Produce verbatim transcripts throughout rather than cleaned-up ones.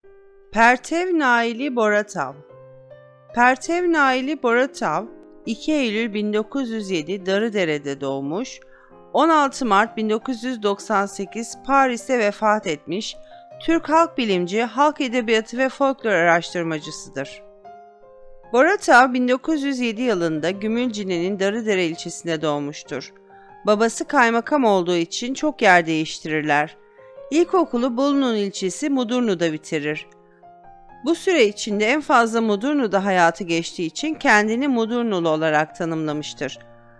Pertev Naili Boratav Pertev Naili Boratav, iki Eylül bin dokuz yüz yedi Darıdere'de doğmuş, on altı Mart bin dokuz yüz doksan sekiz Paris'te vefat etmiş, Türk halk bilimci, halk edebiyatı ve folklor araştırmacısıdır. Boratav, bin dokuz yüz yedi yılında Gümülcine'nin Darıdere ilçesinde doğmuştur. Babası kaymakam olduğu için çok yer değiştirirler. İlkokulu Bolu'nun ilçesi Mudurnu'da bitirir. Bu süre içinde en fazla Mudurnu'da hayatı geçtiği için kendini Mudurnulu olarak tanımlamıştır.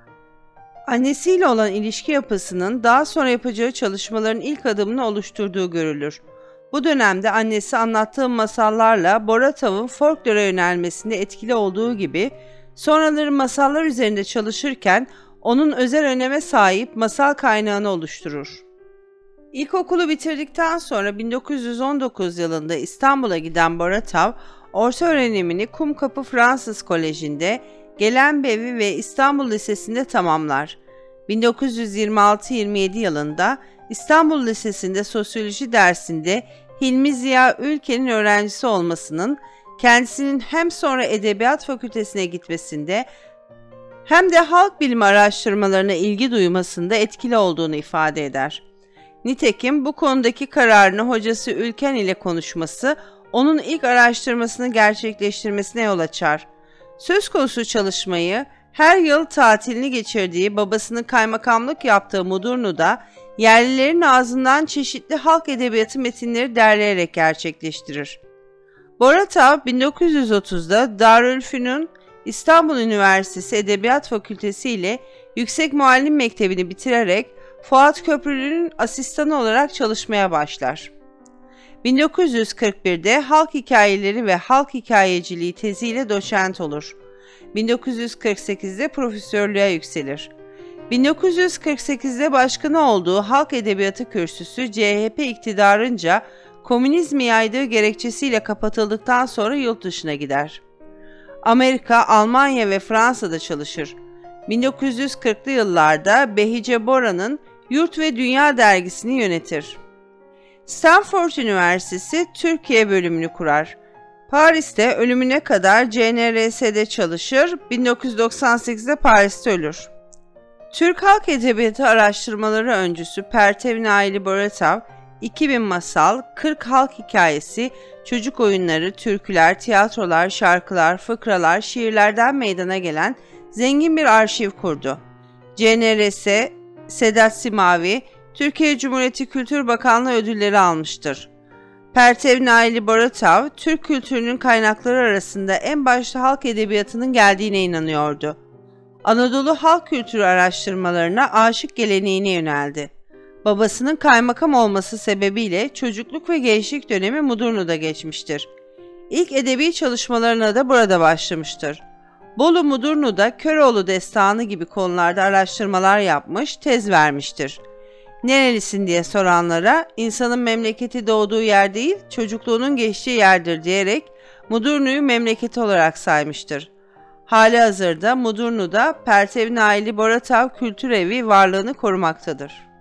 Annesiyle olan ilişki yapısının daha sonra yapacağı çalışmaların ilk adımını oluşturduğu görülür. Bu dönemde annesi anlattığı masallarla Boratav'ın folklora yönelmesinde etkili olduğu gibi, sonraları masallar üzerinde çalışırken onun özel öneme sahip masal kaynağını oluşturur. İlkokulu bitirdikten sonra bin dokuz yüz on dokuz yılında İstanbul'a giden Boratav, orta öğrenimini Kumkapı Fransız Koleji'nde, Gelenbevi ve İstanbul Lisesi'nde tamamlar. bin dokuz yüz yirmi altı yirmi yedi yılında İstanbul Lisesi'nde sosyoloji dersinde Hilmi Ziya Ülken'in öğrencisi olmasının, kendisinin hem sonra Edebiyat Fakültesine gitmesinde hem de halk bilimi araştırmalarına ilgi duymasında etkili olduğunu ifade eder. Nitekim bu konudaki kararını hocası Ülken ile konuşması, onun ilk araştırmasını gerçekleştirmesine yol açar. Söz konusu çalışmayı, her yıl tatilini geçirdiği babasının kaymakamlık yaptığı Mudurnu'da, yerlilerin ağzından çeşitli halk edebiyatı metinleri derleyerek gerçekleştirir. Boratav, bin dokuz yüz otuzda Darülfünun İstanbul Üniversitesi Edebiyat Fakültesi ile Yüksek Muallim Mektebi'ni bitirerek Fuat Köprülü'nün asistanı olarak çalışmaya başlar. bin dokuz yüz kırk birde halk hikayeleri ve halk hikayeciliği teziyle doçent olur. bin dokuz yüz kırk sekizde profesörlüğe yükselir. bin dokuz yüz kırk sekizde başkanı olduğu Halk Edebiyatı Kürsüsü C H P iktidarınca komünizmi yaydığı gerekçesiyle kapatıldıktan sonra yurt dışına gider. Amerika, Almanya ve Fransa'da çalışır. bin dokuz yüz kırklı yıllarda Behice Bora'nın Yurt ve Dünya dergisini yönetir. Stanford Üniversitesi Türkiye bölümünü kurar. Paris'te ölümüne kadar C N R S'de çalışır, bin dokuz yüz doksan sekizde Paris'te ölür. Türk halk edebiyatı araştırmaları öncüsü Pertev Naili Boratav, iki bin masal, kırk halk hikayesi, çocuk oyunları, türküler, tiyatrolar, şarkılar, fıkralar, şiirlerden meydana gelen zengin bir arşiv kurdu. C N R S, Sedat Simavi, Türkiye Cumhuriyeti Kültür Bakanlığı ödülleri almıştır. Pertev Naili Boratav, Türk kültürünün kaynakları arasında en başta halk edebiyatının geldiğine inanıyordu. Anadolu halk kültürü araştırmalarına aşık geleneğine yöneldi. Babasının kaymakam olması sebebiyle çocukluk ve gençlik dönemi Mudurnu'da geçmiştir. İlk edebi çalışmalarına da burada başlamıştır. Bolu Mudurnu'da Köroğlu Destanı gibi konularda araştırmalar yapmış, tez vermiştir. Nerelisin diye soranlara, insanın memleketi doğduğu yer değil, çocukluğunun geçtiği yerdir diyerek Mudurnu'yu memleketi olarak saymıştır. Halihazırda Mudurnu'da Pertev Naili Boratav Kültür Evi varlığını korumaktadır.